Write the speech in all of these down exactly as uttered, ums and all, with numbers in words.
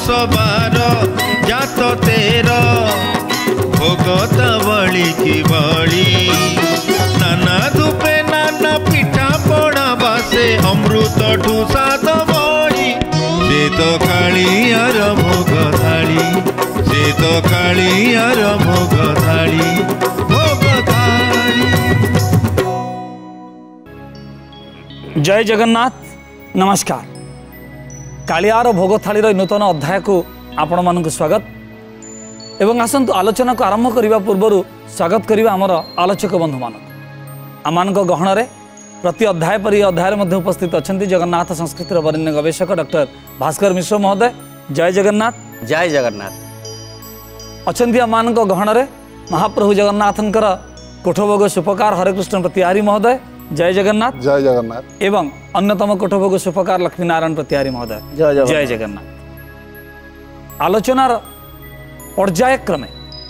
दस बार जात तेर भोगत बड़ी की बड़ी नाना धूपे नाना पिठा पड़ा बासे अमृत ठूसा तो बड़ी से तो कालियार भोग थाली से तो कालियार भोग थाली भोग थाली। जय जगन्नाथ नमस्कार। कालियार भोग थालीर नूतन अध्याय को आपण मानक स्वागत एवं आसतु आलोचना को आरंभ करने पूर्व स्वागत करवा आमर आलोचक बंधु मान आम गहन में प्रति अध्याय पर अध्याय मध्य उपस्थित अच्छा जगन्नाथ संस्कृतिर वरेण्य गवेषक डॉक्टर भास्कर मिश्र महोदय। जय जगन्नाथ। जय जगन्नाथ। अच्छा आम गहन में महाप्रभु जगन्नाथंकर कोठभोग सुपकार हरेकृष्ण प्रतिहारी महोदय। जय जगन्नाथ। जय जगन्नाथ। एवं अन्यतम कोठभोग सुपकार लक्ष्मीनारायण प्रतिहारी महोदय। जय जय जगन्नाथ। आलोचनार पर्यायक्रमे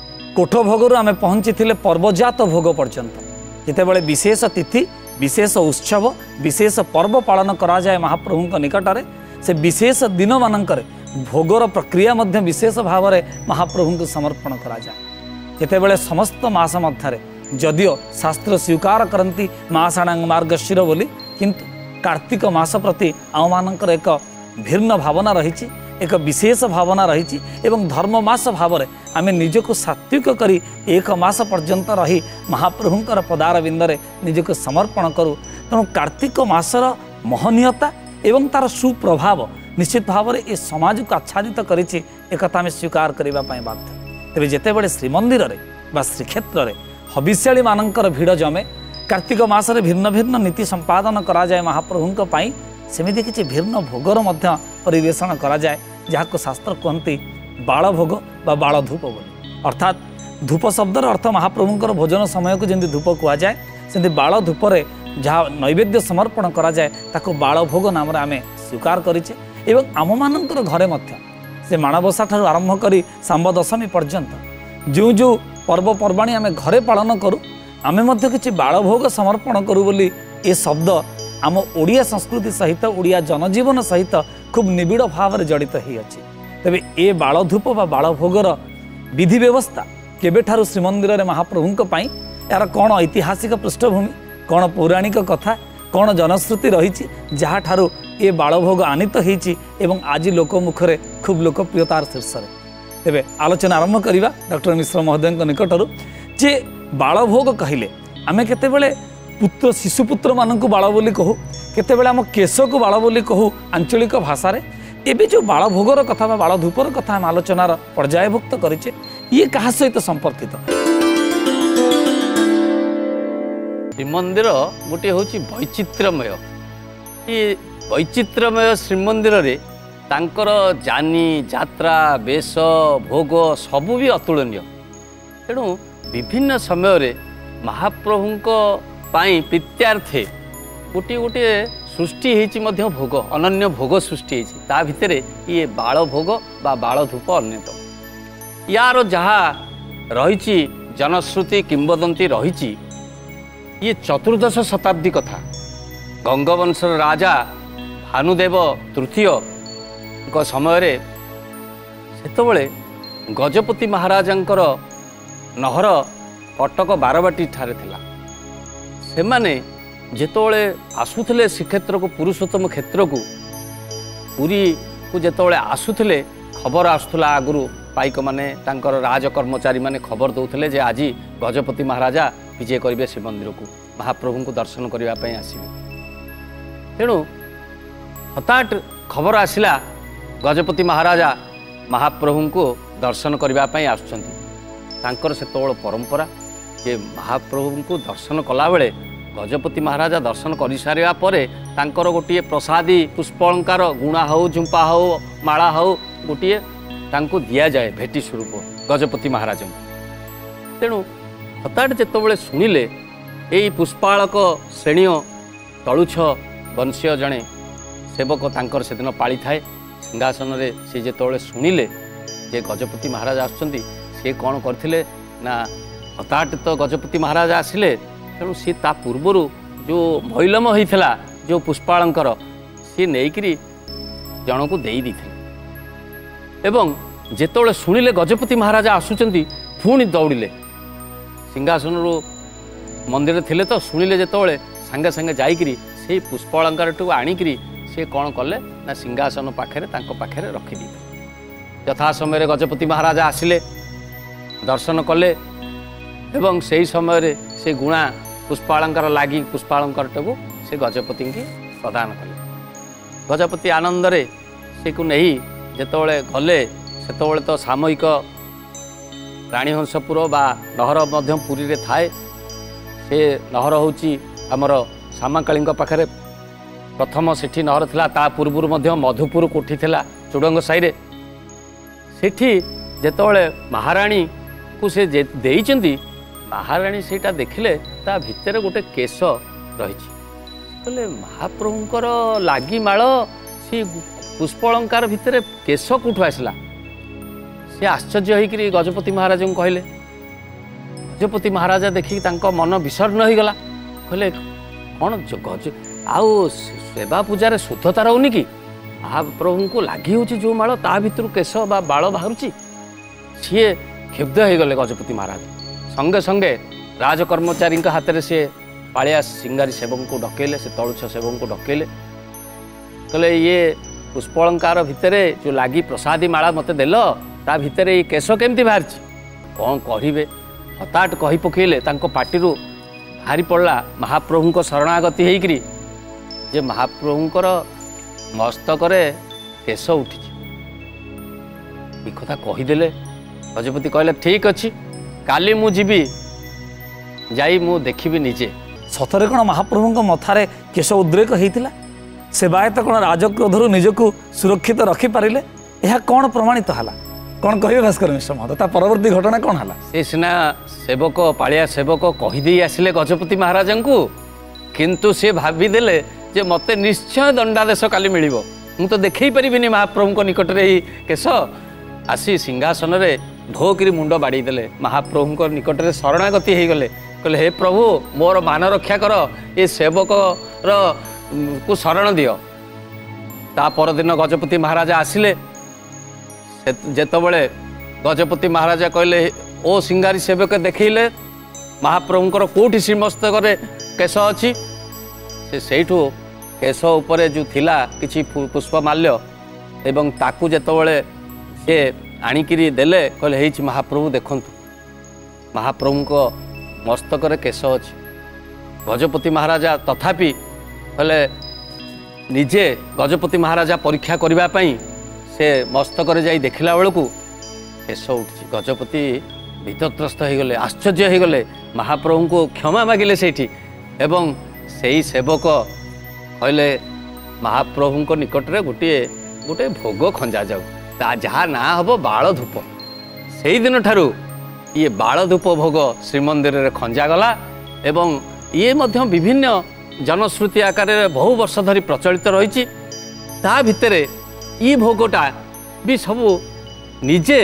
कोठभोग आम पहुँची पर्वजात भोग पर्यंत जितेबाला विशेष तिथि विशेष उत्सव विशेष पर्व पालन करा जाए महाप्रभु निकट में से विशेष दिन मानक भोगर प्रक्रिया मध्य विशेष भाव में महाप्रभु को समर्पण करा जाए। जितेबाला समस्त मास मध्य जदियो शास्त्र स्वीकार करती मासाणांग मार्गशीर बोली किंतु कार्तिक मास प्रति आमମାନଙ୍କର एक भिन्न भावना रही एक विशेष भावना रही एवं धर्म मास भाव में आम निजक सात्विक करी एक मास पर्यंत रही महाप्रभुंकर पदार बिंदरे निजक समर्पण करूँ। तेणु कार्तिक मासर महनीयता एवं तार सुप्रभाव निश्चित भाव में ये समाज को आच्छादित करें एक स्वीकार करने बाध्य। तेज जितेबाला श्रीमंदिर में श्रीक्षेत्र में हबिष्याली मानकर भिड़ जमे कार्तिक मासरे भिन्न भिन्न नीति संपादन करा जाए महाप्रभुंक पाई सेमिति किछि भिन्न भोगर मध्य परिवेषण करा जाए जहाँ शास्त्र कहती बाल भोग बा बाल धूप बोली अर्थात धूप शब्दर अर्थ महाप्रभुंकर भोजन समय को जमी धूप कह जाए सेमती बाल धूपरे जहाँ नैवेद्य समर्पण करा जाए ताको बाल भोग नाम आम स्वीकार करिचे एवं आम मानकर घरे मध्य से माणबसा ठारू आरंभ करी सांब दशमी पर्यंत जो जो पर्वपर्वाणी आम घरे पालन करूँ आम मध्य किछि बाल भोग समर्पण करूँ बोली ये शब्द आम ओडिया संस्कृति सहित ओडिया जनजीवन सहित खूब निबिड़ भाव में जड़ित ही अच्छी। तेबे ए बाल धूप बा बाल भोगर विधि व्यवस्था केबेठारु श्रीमंदिर में महाप्रभुंक पाई यार कौन ऐतिहासिक पृष्ठभूमि कौन पौराणिक कथा कौन जनश्रुति रही जहाँ ठारू ए बाल भोग आनीत होइछि एवं आज लोक मुखरे खूब लोकप्रियतार शीर्ष में। तेबे आलोचना आरंभ करवा डॉक्टर मिश्र महोदय निकटरू जे बाल भोग कहले आमे केतेबेले पुत्र शिशुपुत्र मानक बाल बोली कहू केतेबेले आम केश को बाल बोली कहू आंचलिक भाषा एबे जो बाल भोगर कथा बा बाल धूपर कथा आम आलोचनार पर्यायभुक्त करिचे ये कहा सहित संपर्कित। श्रीमंदिर गोटे हूँ वैचित्र्यमय ये वैचित्र्यमय श्रीमंदिर रे तांकर जानी यात्रा बेश भोग सबू भी अतुलनीय। तेणु विभिन्न समय रे महाप्रभुंक पाई प्रीत्यार्थे गोटे गोटे सृष्टि होइछि मध्य भोग अनन्य भोग सृष्टि होइछि ता भितरे ये बाल भोग बा बाल धूप अन्यतम। यार जहाँ रही जनश्रुति किंवदंती रही ये चतुर्दश शताब्दी कथा गंगवंशर राजा भानुदेव तृतीय समय सेतबले गजपति महाराजंकर नहर कटक बारबाटी ठारे थिला से माने जेतोले आसुथिले श्रीक्षेत्र को पुरुषोत्तम क्षेत्र को पुरी को जेतोले आसुथिले खबर आसुथला आगुरु पाइक माने तांकर राज कर्मचारी माने खबर दौथिले जे आज गजपति महाराजा विजय करेंगे श्रीमंदिर को महाप्रभु को दर्शन करने आसवे। तेणु हठात खबर आसला गजपति महाराजा महाप्रभु को दर्शन करने आसुँच से परंपरा जे महाप्रभु को दर्शन कला बेले गजपति महाराजा दर्शन कर सारा पर गोटे प्रसादी पुष्पलंकार गुणा हो झुंपा हो माला हो गोटे तांको दिया जाए भेटी स्वरूप गजपति महाराज। तेणु हठात जितेबाला शुणिले यही पुष्पालक श्रेणी तलुछ वंशीय जड़े सेवक तांकर से दिन पाली थाए सिंहासन रे से जितेबाला शुणिले जे गजपति महाराज आसुँच सी कौन करथिले ना हठात तो गजपति महाराज आसिले तेणु सी ता पूर्वर जो मैलम होता जो पुष्पालंकर सी नहींकि जन को दे दी एवं जेतोले शुणिले गजपति महाराज आसुचंती पुणी दौड़िले सिंहासन मंदिर थिले तो शुणिले जेतोले सांगे सांगे जाइकरी से पुष्प अलंकारटू आणिकी सी कौन कले ना सिंहासन पाखे पाखे रखिदी यथा समय गजपति महाराज आसिले दर्शन कले एवं से ही समय से गुणा पुष्पालंकार लगी पुष्पालंकारटू से गजपति की प्रदान कले गजपति आनंदरे से को नहीं जेतोले गले सेतोले तो सामयिक राणीहंसपुर बा नहर मध्य पुरी रे थाए से नहर होची आमर सामाकाली पाखे प्रथम सेठी नहर थिला ता पूर्व मध्य मधुपुर कोठी थिला चुडंग साइरे सेठी जेतोले महाराणी को से देइचंती महाराणी सेटा देखिले ता भितर गोटे केश रही कहले महाप्रभुंकर लागी माल सी पुष्प अलंकार भितर केश कौटू आसला सी आश्चर्य होकर गजपति महाराज को कहले गजपति महाराज देखिक तांको मन विसर्ण हो गला कहले कौन गज आउ सेवा पूजार शुद्धता रोनी कि महाप्रभु को लगी हो जो माल ता भितर केश बा बाल बाहर सी क्षुब्ध हो गले गजपति महाराज संगे संगे राजकर्मचारी हाथ में सी पालिया सिंगारी सेवक को डकेले से तलुछ सेवक को डकेले कहले ये पुष्प अलंकार भितर जो लगी प्रसादी माला मत देल ता भितर ये केश केमती बाहर कौन कहे हठात कही पकेले पार्टी बाहरी पड़ा महाप्रभु को शरणागति होकरी जे महाप्रभुंकर मस्तक केश उठी कथा कहीदेले गजपति कहले ठीक अच्छी काली मु जीवी जाई मु देखी निजे सतरे कौन महाप्रभु मथारे केश उद्रेक होता सेवायत कौन राजक्रोधर निजक सुरक्षित रखिपारे यह कौन प्रमाणित है कौन कहे भास्कर मिश्र महोदय परवर्ती घटना कौन है से सिना सेवक पालिया सेवक कहीदे आसिले गजपति महाराज को किंतु से भाविदेले जे मते निश्चय दंडादेश काली मिलिबो मु तो देखई परिबिनी महाप्रभु निकट रे केश आसी सिंहासन रे धोकरी मुंड बाड़ी देले महाप्रभु निकट रे शरणागति हो गले कहले हे प्रभु मोर मान रक्षा कर ये सेवक रो को शरण दियो ता पर दिन गजपति महाराज आसिले जेतबले गजपति महाराज कहले ओ सिंगारी सेवक देखिले महाप्रभुंकर कोठी श्रीमस्तक रे केश अछि से सेठू केश उपरे जो थिला किछि पुष्पमाल्य एवं ताकू जेतबले से आणिकी देले कहले हे महाप्रभु देखंतु महाप्रभु को मस्तक रे केश अछि गजपति महाराजा तथापि कहले निजे गजपति महाराजा परीक्षा करबा पई से मस्तक रे जाई देखिला बेलू केश उठी गजपति भीतत्रस्त हो गले आश्चर्य हो गले महाप्रभु को क्षमा मागिले सेठी एवं सेई सेवक कहले महाप्रभु निकट रे गोटे गोटे भोग खंजा जाऊ ता जहाँ ना हम बाल धूप से दिन ठारू ये बाल धूप भोग श्रीमंदिर रे खंजा गला एवं ये मध्य विभिन्न जनश्रुति आकार बहु वर्ष धरी प्रचलित रही ता भितर ये भोगटा भी सबू निजे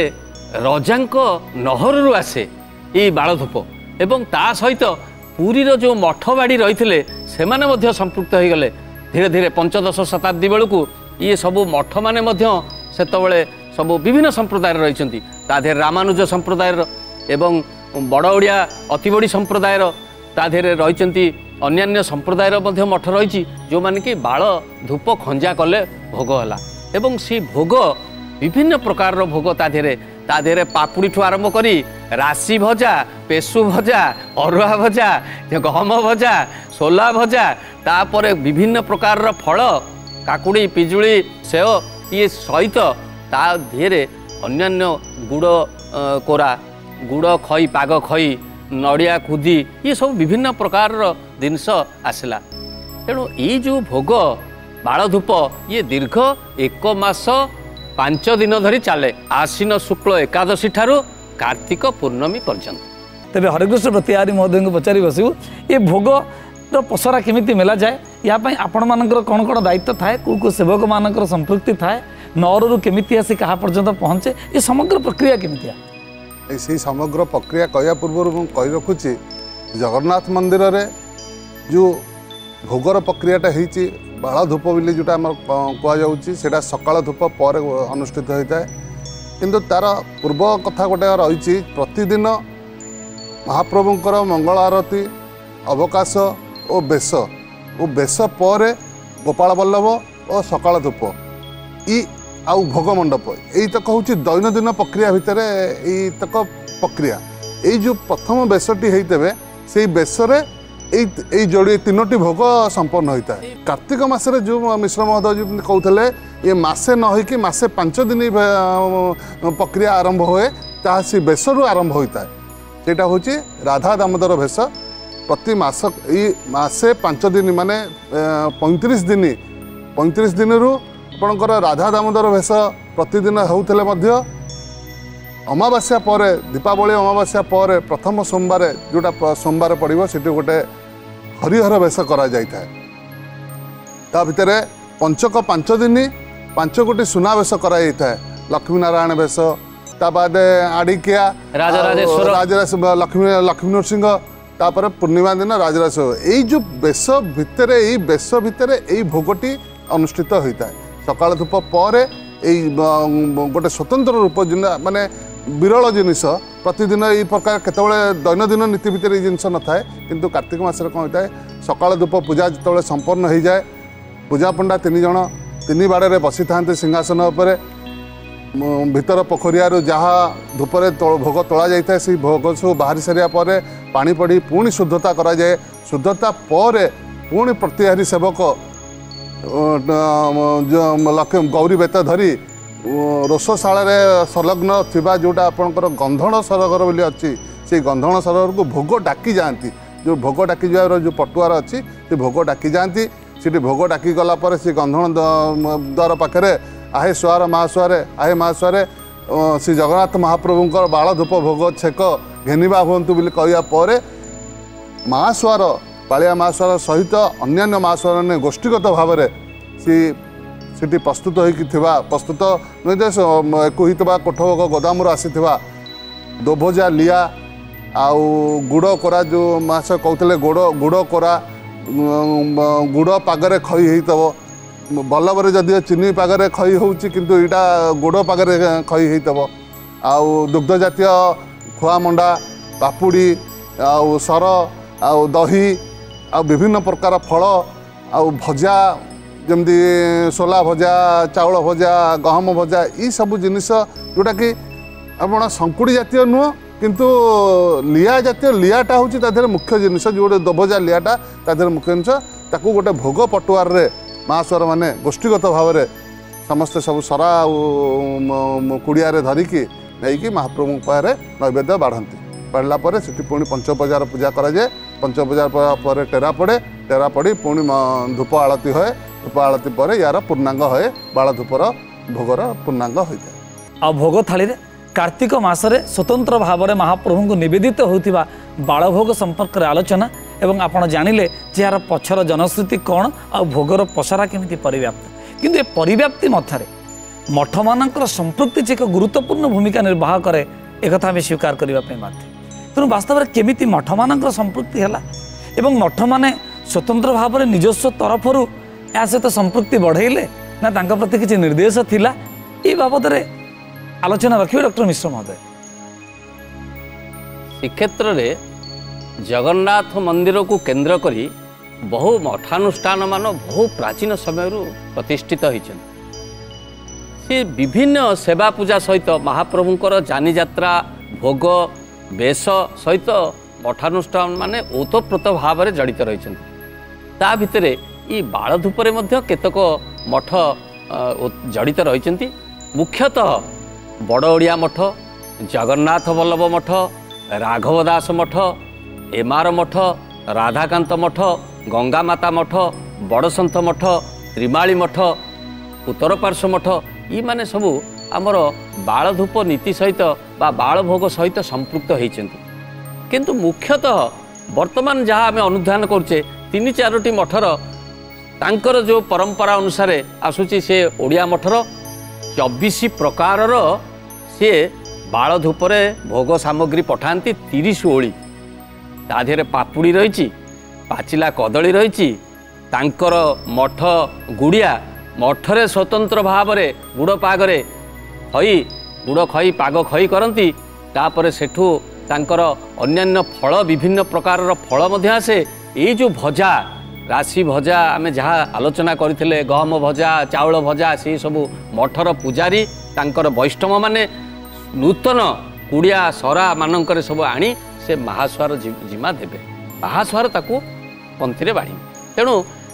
रजांक नहरु आसे ये बाल धूप एवं ता सहित पुरीर जो मठ बाड़ी रही से माने संपृक्त हो गले धीरे धीरे पंचदश शताब्दी बेलू ये सबू मठ माने सेतबले सब विभिन्न संप्रदाय रही ताधे रामानुज संप्रदाय एवं बड़ ओडिया अति बड़ी संप्रदायर ताधे रही अन्यान्य संप्रदायर मठ रही जो माने कि बाल धूप खंजा कले भोग है एवं सी भोग विभिन्न प्रकार भोग ताधे ताधे पापुड़ी ठू आरंभ करी राशि भजा पेशु भजा अरुआ भजा गहम भजा सोला भजा तापर विभिन्न प्रकार फल काकुड़ी पिजुड़ी सेव ये सहित ता धीरे अन्यान्य गुड़ कोरा गुड़ खई पाग खई नड़िया खुदी ये सब विभिन्न प्रकार जिनस आसला तेणु ये जो भोग बाल धूप ये दीर्घ एक मास पांच दिन धरी चले आश्विन शुक्ल एकादशी ठारू कार्तिक पूर्णमी पर्यंत तेज हरिकृष्ण प्रतिहारी महोदय को पचारि बसबू ये भोग पसरा केमिति मेला जाए यापाई आपण मानकर कौन कौन दायित्व थाए कौ कौ सेवक मानकर संपृक्ति थाए नौर केमिति आसी क्या पर्यंत पहुँचे ये समग्र प्रक्रिया केमितिया से समग्र प्रक्रिया कहया पूर्व कही रखुची जगन्नाथ मंदिर रे जो भोगर प्रक्रियाटा होती बाल धूप बोली जोटा कहुच्छी से सकाल धूप पर अनुष्ठित होता है किंतु तार पूर्व कथा गोटे रही प्रतिदिन महाप्रभुंकर मंगल आरती अवकाश और बेश और बेश पर गोपाल बल्लभ और सकाल धूप ई आउ भोग मंडप यहीतक हूँ दैनंदिन प्रक्रिया भितर यहीतक प्रक्रिया यही जो प्रथम बेशटी होते से बेशरे यही जोड़ी तीनोटी भोग संपन्न होता है। कार्तिक मासरे जो मिश्र महोदय जो कहते ये मसे न होइकि मसे पांच दिन प्रक्रिया आरंभ हुए ताहा सी बेशरू आरंभ होता है। सेटा हूँ राधा दामोदर भेष प्रति मास ये मसे पांच दिन माने पैंतीस दिन पैंतीस दिन रु आपणकर राधा दामोदर भेष प्रतिदिन होउथिले मध्य अमावास्या पर दीपावली अमावास्या पर प्रथम सोमवार जोटा सोमवार पड़ो से गोटे हरिहर बेश करा जाइए ता भितर पंचक पांच दिन पांच गोटी सुना बेश करा जाइए लक्ष्मी नारायण बेश ता बाद आड़िकिया राजराजेश्वर राजराज लक्ष्मी लक्ष्मी नरसिंह तापर पूर्णिमा दिन राजराजेश्वर यही जो बेश भितर यही बेश भितर यही भोगटी अनुष्ठित होता है। सकाल धूप पर यही गोटे स्वतंत्र रूप माने विरल जिनिस प्रतिदिन यही प्रकार केतबेले दैनंदिन नीति भितर ये जिनस न थाए किंतु कार्तिक मासरे कौन होता है सकाल धूप पूजा जिते संपन्न हो जाए पूजा पंडा तीन जन तीन बाड़े बसी था सिंहासन उपर भीतर पोखरिया जहाँ धूपरे भोग तोला जाए से भोग सब बाहरी सारा पर पानी पड़ी पुणी शुद्धता करा जाए शुद्धता पर पुणी प्रतिहारी सेवक लक्ष्मी गौरी बेत धरी रोषशाला संलग्न थिबा जोटा आपणकर गंधण सरोवर बोली अच्छी से गंधण सरोवर को भोग डाकी जाती जो भोग डाकी जा जो पटुआर अच्छी से भोग डाकी जाती सीटी भोग डाकी गलापर से गंधण द्वार पाखे आहे सुआर महासुआरे आहे महासुआरे श्री जगन्नाथ महाप्रभुंकर बाल धूप भोग छेक घेनिबा हुंतु बोली कहया पर महासुआर पालिया महासुआर सहित अन्यान्य महासुआर ने गोष्ठीगत भाव में सी सीटी प्रस्तुत होता प्रस्तुत नुहे एक कोठभोग गोदाम आसी दोभजा लिया आउ गुड़ कोरा जो मास कहते गुड़ गुड़ कोरा गुड़ पागरे खई होतब बल्लभरे जदि चीनी पागरे खई होउची किंतु इटा गुड़ पागरे खई होतब आउ दुग्ध जातीय खुआ मंडा पापुड़ी आउ सर आउ दही आ विभिन्न प्रकार फल आउ भजा जमती सोला भजा चाउल भजा गहम भजा ये सब जिनिस जोटा कि आप संकुड़ी जातीय नुह किंतु लिया जातीय लियाटा हूँ तादेह मुख्य जिनिस जो गोटे दोभजा लियाटा तादेह मुख्य जिनिस ताकू गोटे भोग पटुआर रे महास्वर माने गोष्ठीगत भाव में समस्ते सब सरा कुड़िया धरिकी नहीं महाप्रभु पाखे नैवेद्य बाढ़ती बाढ़ला से पुणी पंचोपचार पूजा कराए पंचोपचार पर टेरा पड़े टेरा पड़ी पुणी धूप आलती हुए धूप आलती पर यार पूर्णांग हुए बाल धूपर भोगर पूर्णांग होता है। आ भोग थाली कार्तिक मासरे स्वतंत्र भाव में महाप्रभु को निवेदित होता बालभोग संपर्क आलोचना एवं आपण जानिले जे यार पछर जनश्रुति कौन आ भोगर पसरा केमिति परिव्याप्त किंतु ए परिव्याप्ति मध्य मठ मानकर संपृक्ति एक गुरुत्वपूर्ण भूमिका निर्वाह करे एक आम स्वीकार करने बाध्य तेणु वास्तव में केमिति मठ मानकर संपृक्ति है एवं मठ माने स्वतंत्र भाव में निजस्व तरफर या सहित संपृक्ति बढ़ेले ना तांका प्रति किसी निर्देश थिला ये बाबद आलोचना रखिए डॉक्टर मिश्र महोदय। श्रीक्षेत्र में जगन्नाथ मंदिर को केंद्र करी बहु मठानुष्ठान मान बहु प्राचीन समय प्रतिष्ठित होती सी विभिन्न सेवा पूजा सहित महाप्रभुंकर जानी यात्रा भोग बेश सहित मठानुष्ठान माने ओतप्रोत भाव में जड़ित रही ता भितर ये बालधूपरे केतक मठ जड़ित रही मुख्यतः बड़ ओडिया मठ जगन्नाथ वल्लभ मठ राघव दास मठ एमार मठ राधाकांत मठ गंगा माता मठ बड़संथ मठ त्रिमाली मठ उत्तर पार्श्व मठ ये माने सबू आमर बालधूप नीति सहित बा बाल भोग सहित संपृक्त होती किंतु मुख्यतः वर्तमान जहाँ आम अनुधान करुचे तीन चारोटी मठर तांकर जो परंपरा अनुसार आसूची से ओडिया मठर चौबीस प्रकार सी बालधूपरे भोग सामग्री पठाती तीस ओली ताधे पापुड़ी रही पाचिला कदली रही तांकर मठ गुड़िया मठरे स्वतंत्र भाव में गुड़ पागरे हई गुड़ खई पाग खई करती तापर सेठू तांकर अन्यान्य फल विभिन्न प्रकार फल मध्य आसे ये जो भजा राशि भजा आमे जहाँ आलोचना करथिले गहम भजा चाउल भजा से सब मठर पूजारी तांकर वैष्णव माने नूतन कुड़िया सरा मानकर सब आनी से महास्वार जिमा देवे महास्वार ताकू पंथी बाढ़ी तेणु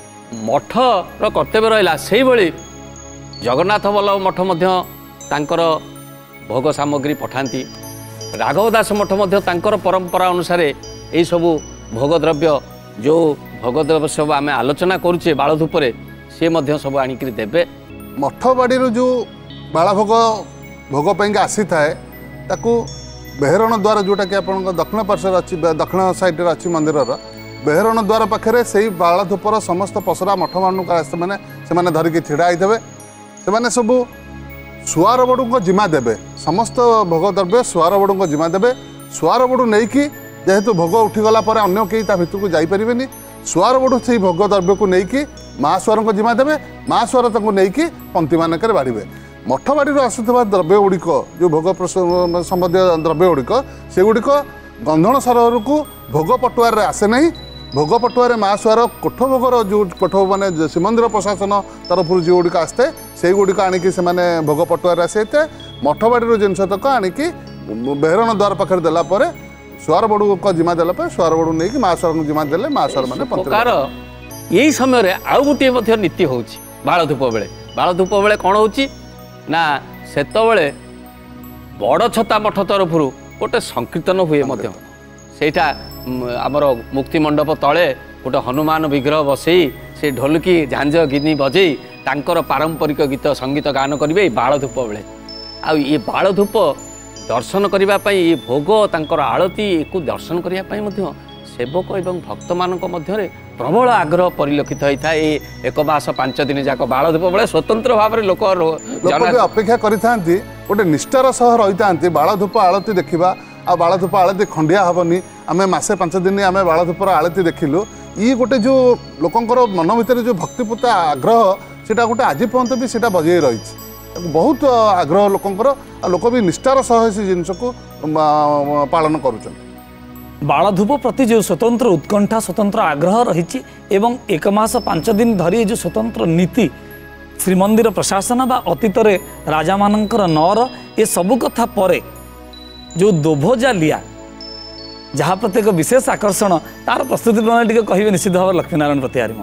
मठर कर्तव्य रहा से भली जगन्नाथ बल्लभ मठ मध्य तांकर भोग सामग्री पठाती राघव दास मठ मध्य तांकर परंपरा अनुसार यही सब भोग द्रव्य जो भोग द्रव्य सब आम आलोचना करुचे बाल धूपरे सी मध्य सब आनिक देवे मठ बाड़ी जो बाल भोग भोग पाई आसी थाए ताकू बेहरण द्वार जोटा कि आप दक्षिण पार्श्व अच्छी दक्षिण साइड अच्छी मंदिर बेहरण द्वार पाखे से बाल धूपर समस्त पसरा मठ मान से धरिकी ढड़ा होते से सब सुआर बड़ू को जिमा देवे समस्त भोग द्रव्य सुआर बड़ू को जिमा देवे सुआर बड़ू नहीं कि जेहेतु भोग उठीगला अन्य कहीं भितर को जापरेनि सुआर बड़ू से भोग द्रव्य को लेकिन महास्वार को जिमा देवे महास्वार नहीं पंक्ति मानक बाढ़े मठ बाड़ी आसुवा द्रव्य गुड़िक जो भोग संबंधी द्रव्य गुड़िक से गुड़िक गंधण सरोवर को भोग पटुआर आसे नहीं भोग पटुआर महास्वार कोठ भोगर जो कोठ माने श्रीमंदिर प्रशासन तरफ जो गुड़िक आसते से गुड़िक आणिकी से भोग पटुआर आसे मठ बाड़ी जिनस तक आणिकी बेहरण द्वार पाखे देलापर सुआर बड़ू को जिमा देला सुआर बड़ू नहीं महास्वार को जिमा देले महास्वार मैंने प्रकार यही समय आउ गोटे नीति हो बाल धूप बेले बाल धूप बेले कौन हो ना सेतबले बड़ छता मठ तरफ गोटे संकीर्तन हुए सेटा आमर मुक्ति मंडप तले गोटे हनुमान विग्रह बसई से ढोलकी झांझ गिनी बजे तांकर पारंपरिक गीत संगीत गान करेंगे बाल धूप बेले आ ये बाल धूप दर्शन करने ये भोग तांकर आलती को दर्शन करने सेवक एवं भक्त मानक मध्य प्रबल आग्रह परिलक्षित होता है एक मास पांच दिन जाक बाल धूप बेले स्वतंत्र भाव में लोक अपेक्षा करते गोटे निष्ठार सह रही था बाल धूप आलती देखा आ बाल धूप आलती खंडिया हेनी आम मसे पांच दिन आम बाल धूपर आलती देखिलु ये गोटे जो लोकंर मन भर जो भक्तिपूत आग्रह से गोटे आज पर्यंत भी सीटा बजे रही बहुत आग्रह लोकंर लोक भी निष्ठार सह से जिनस को पालन करुँच बाल धूप प्रति जो स्वतंत्र उत्कंठा स्वतंत्र आग्रह रही एवं एक मास पांच दिन धरी जो स्वतंत्र नीति श्रीमंदिर प्रशासन बा अतीत राजा मानकर नर ये सबू कथा परे जो दोभोजा लिया जहाँ प्रति एक विशेष आकर्षण तार प्रस्तुति प्रणाली कहे निश्चित भाव लक्ष्मीनारायण प्रतिहारी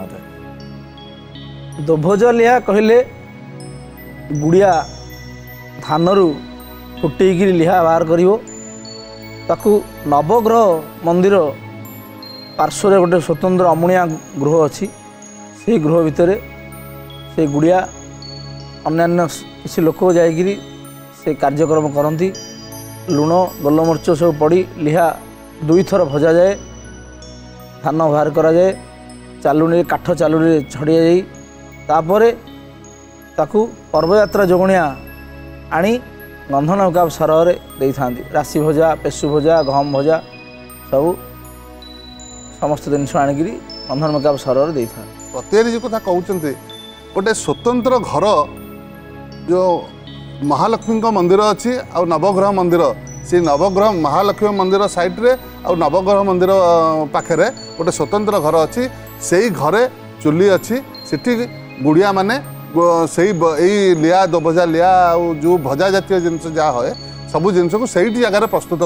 महोदय। दोभोजा लिया कहले गुड़िया धानरू फुटेकी लिहा बाहर करिवो ताकू नवग्रह मंदिर पार्श्व गोटे स्वतंत्र अमुणिया गृह अच्छी से गृह भितर से गुड़िया अन्यान्य किसी लोक जाकि से कार्यक्रम करती लुण गोलमर्च सब पड़ी लिहा दुई थर भजा जाए धान बाहर करा जाए चालुनी काठ चालुनी छड़िया जाई तापर ताकू पर्वयात्रा जोगणिया आनी गंधन गाब सरोवर दे था राशि भजा पेशु भजा गहम भजा सब समस्त जिनस आणिक गंधन गाब सरोवर दे था प्रतिहारी जो कथा कहते गोटे स्वतंत्र घर जो महालक्ष्मी मंदिर अच्छी आ नवग्रह मंदिर से नवग्रह महालक्ष्मी मंदिर साइड्रे आ नवग्रह मंदिर पाखे गोटे स्वतंत्र घर अच्छी से घरे चुली अच्छी सेठी गुड़िया माने से लिया दोभजा लिया जो भजा जातीय जिनस जहाँ हुए सब जिनस को सही जगह प्रस्तुत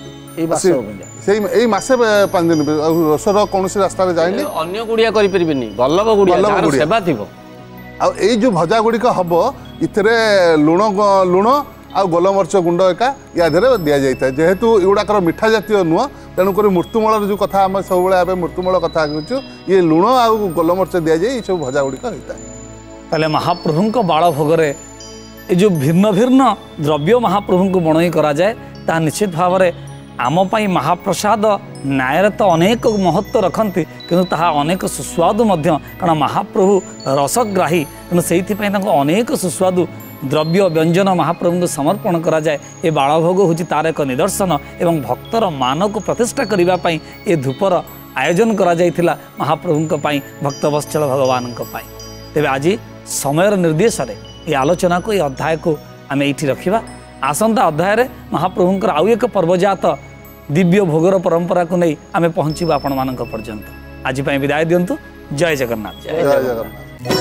करते मसे पाँच दिन रसर कौन रास्तार जाए अन्य गुड़िया बल्लभ गुड़िया आई जो भजा गुड़िक हम इतने लुण लुण आ गोलमर्च गुंड एका या दि जाए जेहेतु युवाकर मिठा जातीय नुह तेणुक मृत्युमूल जो कथा आम सब मृत्युमूल कथा कहूँ ये लुण आ गोलमर्च दि जाए ये सब भजा गुड़िक होता है ताले महाप्रभु को बाल भोगरे ये जो भिन्न भिन्न द्रव्य महाप्रभु को बणई करा जाए ता निश्चित भाव में आम पाई महाप्रसाद न्याय तो अनेक महत्व रखती किंतु ताहा अनेक सुस्वादु मध्य कारण महाप्रभु रसग्राही तेणु से अनेक सुस्वादु द्रव्य व्यंजन महाप्रभु को समर्पण करा जाए ये बालभोग हूँ तार एक निदर्शन एवं भक्तर मान को प्रतिष्ठा करने ये धूपर आयोजन करा जाइथिला महाप्रभु भक्तवत्सल भगवान तेज आज समय निर्देश ये आलोचना को ये अध्याय को आम ये रखा आसंता अध्याय महाप्रभुंकर आउ एक पर्वजात दिव्य भोगर परंपरा को नहीं आमे पहुँचवा आपण मान पर्यंत आज विदाय दिंतु। जय जगन्नाथ। जय जगन्नाथ।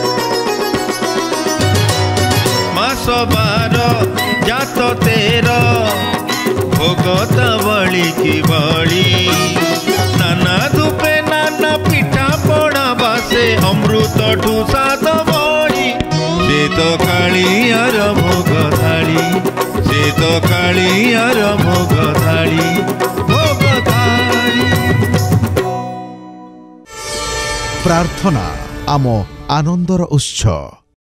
मास बार जात तेर भोगत बड़ी की बड़ी नाना धूपे नाना पिठा पड़ा बासे अमृत ठू सात बड़ी से तो कालियार भोग थाली से तो कालियार भोग थाली भोग थाली। प्रार्थना आम आनंदर उत्स।